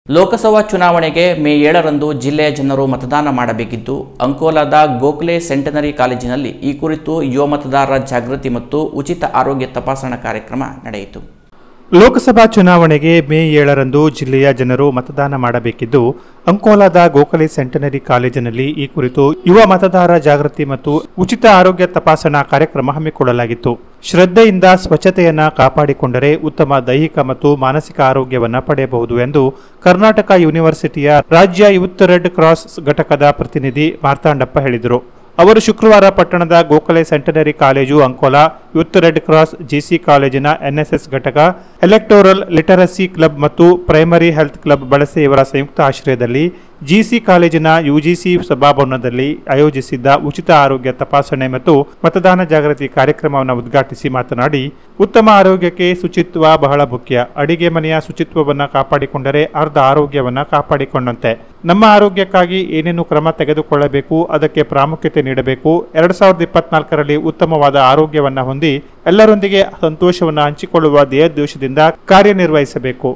ಲೋಕಸಭಾ ಚುನಾವಣೆಗೆ ಮೇ 7ರಂದು ಜಿಲ್ಲೆಯ ಜನರು ಮತದಾನ ಮಾಡಬೇಕಿದ್ದು, ಅಂಕೋಲಾದ ಗೋಖಲೆ ಸೆಂಟನರಿ ಕಾಲೇಜಿನಲ್ಲಿ ಈ ಕುರಿತು ಯುವ ಮತದಾರರ ಜಾಗೃತಿ ಮತ್ತು ಉಚಿತ ಆರೋಗ್ಯ ತಪಾಸಣಾ ಕಾರ್ಯಕ್ರಮ ನಡೆಯಿತು. ಲೋಕಸಭಾ ಚುನಾವಣೆಗೆ ಮೇ 7ರಂದು ಜಿಲ್ಲೆಯ ಜನರು ಮತದಾನ ಮಾಡಬೇಕಿದ್ದು, ಅಂಕೋಲಾದ ಗೋಖಲೆ ಸೆಂಟನರಿ ಕಾಲೇಜಿನಲ್ಲಿ ಈ ಕುರಿತು ಯುವ ಮತದಾರ ಜಾಗೃತಿ ಮತ್ತು ಉಚಿತ ಆರೋಗ್ಯ ತಪಾಸಣಾ ಕಾರ್ಯಕ್ರಮ ಹಮ್ಮಿಕೊಳ್ಳಲಾಗಿತ್ತು. ಶ್ರದ್ಧೆಯಿಂದ ಸ್ವಚ್ಛತೆಯನ್ನ ಕಾಪಾಡಿಕೊಂಡರೆ ಉತ್ತಮ ದೈಹಿಕ ಮತ್ತು ಮಾನಸಿಕ ಆರೋಗ್ಯವನ್ನು ಪಡೆಯಬಹುದು ಎಂದು ಕರ್ನಾಟಕ ಯೂನಿವರ್ಸಿಟಿಯ ರಾಜ್ಯ ಯೂತ್ ರೆಡ್ ಕ್ರಾಸ್ ಘಟಕದ ಪ್ರತಿನಿಧಿ ಮಾರ್ತಾಂಡಪ್ಪ ಹೇಳಿದರು. ಅವರು ಶುಕ್ರವಾರ ಪಟ್ಟಣದ Gokhale centenary college, Ankola youth red cross GC ಕಾಲೇಜಿನ ಎನ್ಎಸ್ಎಸ್ ಘಟಕ, ಎಲೆಕ್ಟೋರಲ್ ಲಿಟರಸಿ ಕ್ಲಬ್ ಮತ್ತು ಪ್ರೈಮರಿ ಹೆಲ್ತ್ ಕ್ಲಬ್ ಬಳಸಿ ಇವರ ಸಂಯುಕ್ತ ಆಶ್ರಯದಲ್ಲಿ ಜಿಸಿ ಕಾಲೇಜಿನ ಯುಜಿಸಿ ಸಭಾಭವನದಲ್ಲಿ ಆಯೋಜಿಸಿದ್ದ ಉಚಿತ ಆರೋಗ್ಯ ತಪಾಸಣೆ ಮತ್ತು ಮತದಾನ ಜಾಗೃತಿ ಕಾರ್ಯಕ್ರಮವನ್ನು ಉದ್ಘಾಟಿಸಿ ಮಾತನಾಡಿ, ಉತ್ತಮ ಆರೋಗ್ಯಕ್ಕೆ ಶುಚಿತ್ವ ಬಹಳ ಮುಖ್ಯ. ಅಡಿಗೆ ಮನೆಯ ಶುಚಿತ್ವವನ್ನು ಕಾಪಾಡಿಕೊಂಡರೆ ಅರ್ಧ ಆರೋಗ್ಯವನ್ನು ಕಾಪಾಡಿಕೊಂಡಂತೆ. ನಮ್ಮ ಆರೋಗ್ಯಕ್ಕಾಗಿ ಏನೇನು ಕ್ರಮ ತೆಗೆದುಕೊಳ್ಳಬೇಕು, ಅದಕ್ಕೆ ಪ್ರಾಮುಖ್ಯತೆ ನೀಡಬೇಕು. 2024ರಲ್ಲಿ ಉತ್ತಮವಾದ ಆರೋಗ್ಯವನ್ನು ಹೊಂದಿ ಎಲ್ಲರೊಂದಿಗೆ ಸಂತೋಷವನ್ನು ಹಂಚಿಕೊಳ್ಳುವ ಧ್ಯೇಯೋದ್ದೇಶದಿಂದ ಕಾರ್ಯನಿರ್ವಹಿಸಬೇಕು.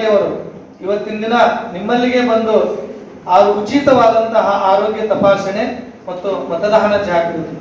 ಇವತ್ತಿನ ದಿನ ನಿಮ್ಮಲ್ಲಿಗೆ ಬಂದು ಉಚಿತವಾದಂತಹ ಆರೋಗ್ಯ ತಪಾಸಣೆ ಮತ್ತು ಮತದಾನ ಜಾಗೃತಿ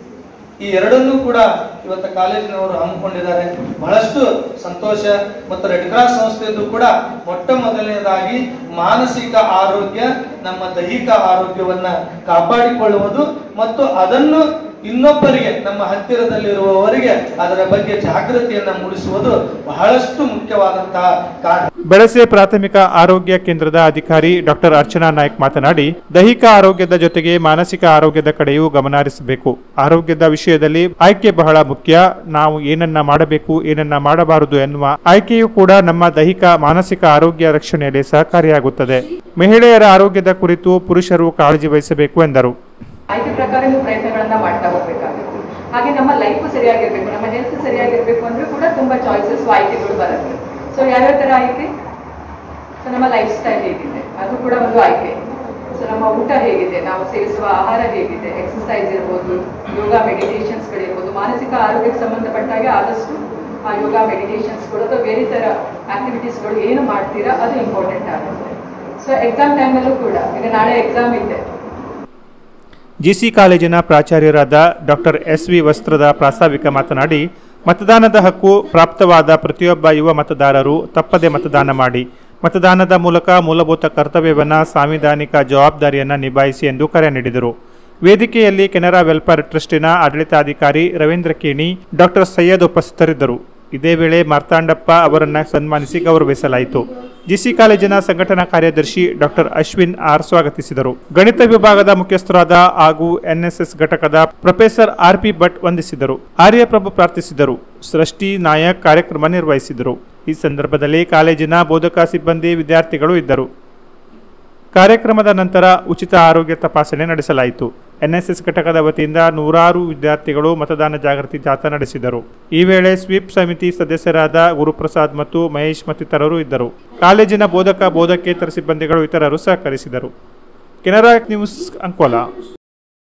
ಈ ಎರಡನ್ನೂ ಕೂಡ ಇವತ್ತು ಕಾಲೇಜಿನವರು ಹಮ್ಮಿಕೊಂಡಿದ್ದಾರೆ. ಬಹಳಷ್ಟು ಸಂತೋಷ. ಮತ್ತು ರೆಡ್ ಕ್ರಾಸ್ ಸಂಸ್ಥೆಯದ್ದು ಕೂಡ ಮೊಟ್ಟ ಮೊದಲನೇದಾಗಿ ಮಾನಸಿಕ ಆರೋಗ್ಯ, ನಮ್ಮ ದೈಹಿಕ ಆರೋಗ್ಯವನ್ನ ಕಾಪಾಡಿಕೊಳ್ಳುವುದು ಮತ್ತು ಅದನ್ನು ಇನ್ನೊಬ್ಬರಿಗೆ, ನಮ್ಮ ಹತ್ತಿರದಲ್ಲಿರುವವರಿಗೆ ಅದರ ಬಗ್ಗೆ ಜಾಗೃತಿಯನ್ನ ಮೂಡಿಸುವುದು ಬಹಳಷ್ಟು ಮುಖ್ಯವಾದಂತಹ ಕಾರ್ಯ. ಬೆಳಸೆ ಪ್ರಾಥಮಿಕ ಆರೋಗ್ಯ ಕೇಂದ್ರದ ಅಧಿಕಾರಿ ಡಾಕ್ಟರ್ ಅರ್ಚನಾ ನಾಯ್ಕ್ ಮಾತನಾಡಿ, ದೈಹಿಕ ಆರೋಗ್ಯದ ಜೊತೆಗೆ ಮಾನಸಿಕ ಆರೋಗ್ಯದ ಕಡೆಯೂ ಗಮನ ಹರಿಸಬೇಕು. ಆರೋಗ್ಯದ ವಿಷಯದಲ್ಲಿ ಆಯ್ಕೆ ಬಹಳ ಮುಖ್ಯ. ನಾವು ಏನನ್ನ ಮಾಡಬೇಕು, ಏನನ್ನ ಮಾಡಬಾರದು ಎನ್ನುವ ಆಯ್ಕೆಯೂ ಕೂಡ ನಮ್ಮ ದೈಹಿಕ ಮಾನಸಿಕ ಆರೋಗ್ಯ ರಕ್ಷಣೆಯಲ್ಲಿ ಸಹಕಾರಿಯಾಗುತ್ತದೆ. ಮಹಿಳೆಯರ ಆರೋಗ್ಯದ ಕುರಿತು ಪುರುಷರು ಕಾಳಜಿ ವಹಿಸಬೇಕು ಎಂದರು. ಆಯ್ಕೆ ಪ್ರಕಾರ ಪ್ರಯತ್ನಗಳನ್ನ ಮಾಡ್ತಾ ಹೋಗ್ಬೇಕಾಗುತ್ತೆ. ಹಾಗೆ ನಮ್ಮ ಲೈಫ್ ಸರಿಯಾಗಿರ್ಬೇಕು, ನಮ್ಮ ಹೆಲ್ತ್ ಸರಿಯಾಗಿರ್ಬೇಕು ಅಂದ್ರೆ ಕೂಡ ತುಂಬಾ ಚಾಯ್ಸಸ್, ಆಯ್ಕೆಗಳು ಬರುತ್ತೆ. ಸೊ ಯಾವ್ಯಾವ ತರ ಆಯ್ಕೆ? ಸೊ ನಮ್ಮ ಲೈಫ್ ಸ್ಟೈಲ್ ಹೇಗಿದೆ, ಅದು ಕೂಡ ಒಂದು ಆಯ್ಕೆ. ಸೊ ನಮ್ಮ ಊಟ ಹೇಗಿದೆ, ನಾವು ಸೇವಿಸುವ ಆಹಾರ ಹೇಗಿದೆ, ಎಕ್ಸರ್ಸೈಸ್ ಇರ್ಬೋದು, ಯೋಗ ಮೆಡಿಟೇಷನ್ಸ್ಗಳಿರ್ಬೋದು, ಮಾನಸಿಕ ಆರೋಗ್ಯಕ್ಕೆ ಸಂಬಂಧಪಟ್ಟಾಗೆ ಆದಷ್ಟು ಆ ಯೋಗ ಮೆಡಿಟೇಷನ್ಸ್ಗಳು ಅಥವಾ ಬೇರೆ ತರ ಆಕ್ಟಿವಿಟೀಸ್ಗಳು ಏನು ಮಾಡ್ತೀರಾ ಅದು ಇಂಪಾರ್ಟೆಂಟ್ ಆಗುತ್ತೆ. ಸೊ ಎಕ್ಸಾಮ್ ಟೈಮಲ್ಲೂ ಕೂಡ, ಈಗ ನಾಳೆ ಎಕ್ಸಾಮ್ ಇದೆ. ಜಿಸಿ ಕಾಲೇಜಿನ ಪ್ರಾಚಾರ್ಯರಾದ ಡಾಕ್ಟರ್ ಎಸ್.ವಿ. ವಸ್ತ್ರದ ಪ್ರಾಸ್ತಾವಿಕ ಮಾತನಾಡಿ, ಮತದಾನದ ಹಕ್ಕು ಪ್ರಾಪ್ತವಾದ ಪ್ರತಿಯೊಬ್ಬ ಯುವ ಮತದಾರರು ತಪ್ಪದೆ ಮತದಾನ ಮಾಡಿ, ಮತದಾನದ ಮೂಲಕ ಮೂಲಭೂತ ಕರ್ತವ್ಯವನ್ನು, ಸಾಂವಿಧಾನಿಕ ಜವಾಬ್ದಾರಿಯನ್ನು ನಿಭಾಯಿಸಿ ಎಂದು ಕರೆ ನೀಡಿದರು. ವೇದಿಕೆಯಲ್ಲಿ ಕೆನರಾ ವೆಲ್ಫೇರ್ ಟ್ರಸ್ಟಿನ ಆಡಳಿತಾಧಿಕಾರಿ ರವೀಂದ್ರ ಕೇಣಿ, ಡಾಕ್ಟರ್ ಸೈಯದ್ ಉಪಸ್ಥಿತರಿದ್ದರು. ಇದೇ ವೇಳೆ ಮಾರ್ತಾಂಡಪ್ಪ ಅವರನ್ನು ಸನ್ಮಾನಿಸಿ ಗೌರವಿಸಲಾಯಿತು. ಜಿಸಿ ಕಾಲೇಜಿನ ಸಂಘಟನಾ ಕಾರ್ಯದರ್ಶಿ ಡಾಕ್ಟರ್ ಅಶ್ವಿನ್ ಆರ್ ಸ್ವಾಗತಿಸಿದರು. ಗಣಿತ ವಿಭಾಗದ ಮುಖ್ಯಸ್ಥರಾದ ಹಾಗೂ ಎನ್ಎಸ್ಎಸ್ ಘಟಕದ ಪ್ರೊಫೆಸರ್ ಆರ್.ಪಿ. ಭಟ್ ವಂದಿಸಿದರು. ಆರ್ಯಪ್ರಭು ಪ್ರಾರ್ಥಿಸಿದರು. ಸೃಷ್ಟಿ ನಾಯಕ್ ಕಾರ್ಯಕ್ರಮ ನಿರ್ವಹಿಸಿದರು. ಈ ಸಂದರ್ಭದಲ್ಲಿ ಕಾಲೇಜಿನ ಬೋಧಕ ಸಿಬ್ಬಂದಿ, ವಿದ್ಯಾರ್ಥಿಗಳು ಇದ್ದರು. ಕಾರ್ಯಕ್ರಮದ ನಂತರ ಉಚಿತ ಆರೋಗ್ಯ ತಪಾಸಣೆ ನಡೆಸಲಾಯಿತು. ಎನ್ಎಸ್ಎಸ್ ಘಟಕದ ವತಿಯಿಂದ ನೂರಾರು ವಿದ್ಯಾರ್ಥಿಗಳು ಮತದಾನ ಜಾಗೃತಿ ಜಾಥಾ ನಡೆಸಿದರು. ಈ ವೇಳೆ ಸ್ವೀಪ್ ಸಮಿತಿ ಸದಸ್ಯರಾದ ಗುರುಪ್ರಸಾದ್ ಮತ್ತು ಮಹೇಶ್ ಮತ್ತಿತರರು ಇದ್ದರು. ಕಾಲೇಜಿನ ಬೋಧಕ, ಬೋಧಕೇತರ ಸಿಬ್ಬಂದಿಗಳು ಇತರರು ಸಹಕರಿಸಿದರು. ಕೆನರಾ ನ್ಯೂಸ್, ಅಂಕೋಲಾ.